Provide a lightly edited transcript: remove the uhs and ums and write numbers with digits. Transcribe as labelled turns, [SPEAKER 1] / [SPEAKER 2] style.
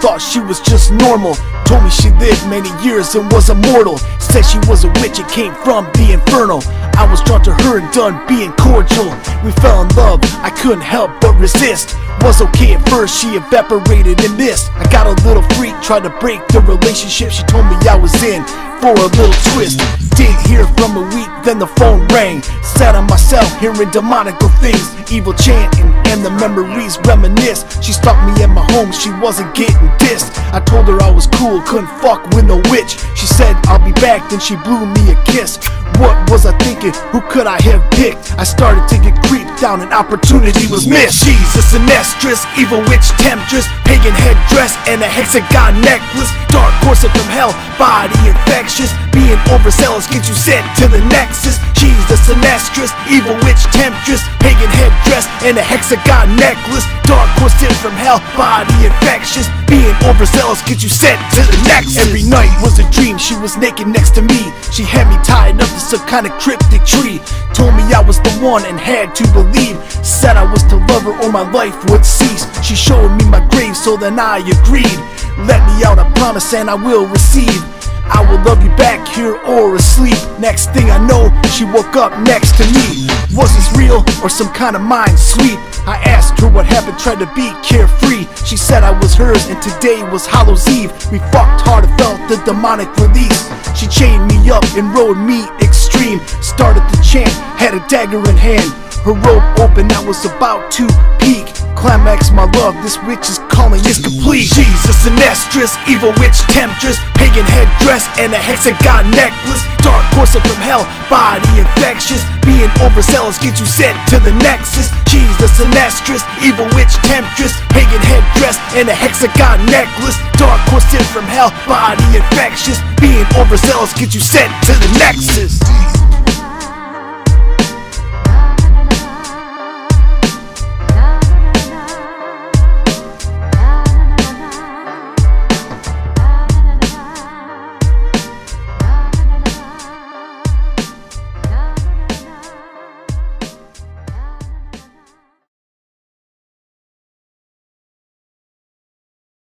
[SPEAKER 1] thought she was just normal. Told me she lived many years and was immortal. Said she was a witch and came from the infernal. I was drawn to her and done being cordial. We fell in love, I couldn't help but resist. Was okay at first, she evaporated and missed. I got a little freak, tried to break the relationship. She told me I was in for a little twist. Didn't hear from a week, then the phone rang. Sat on myself, hearing demonical things, evil chanting, and the memories reminisce. She stalked me at my home, she wasn't getting dissed. I told her I was cool, couldn't fuck with no witch. She said I'll be back, then she blew me a kiss. What was I thinking? Who could I have picked? I started to get creeped down, an opportunity was missed. She's a sinistrous, evil witch temptress, pagan headdress and a hexagon necklace. Dark courser from hell, body infectious, being overzealous gets you sent to the nexus. She's the sinistrous, evil witch temptress, pagan headdress and a hexagon necklace. Dark courser from hell, body infectious, being overzealous gets you sent to the nexus. Every night was a dream, she was naked next to me. She had me tied up to some kind of cryptic tree. Told me I was the one and had to believe. Said I was to love her or my life would cease. She showed me my grave, so then I agreed. Let me out, I promise, and I will receive. I will love you back here or asleep. Next thing I know, she woke up next to me. Was this real or some kind of mind sweep? I asked her what happened, tried to be carefree. She said I was hers and today was Hallows Eve. We fucked hard and felt the demonic release. She chained me up and rode me extreme. Started to chant, had a dagger in hand. Her robe open, I was about to peek. Climax, my love, this witch's calling is complete. She's a sinistrous, evil witch temptress, pagan headdress and a hexagon necklace. Dark courser from hell, body infectious, being overzealous gets you sent to the nexus. She's the sinistrous, evil witch temptress, pagan headdress and a hexagon necklace. Dark courser from hell, body infectious, being overzealous gets you sent to the nexus.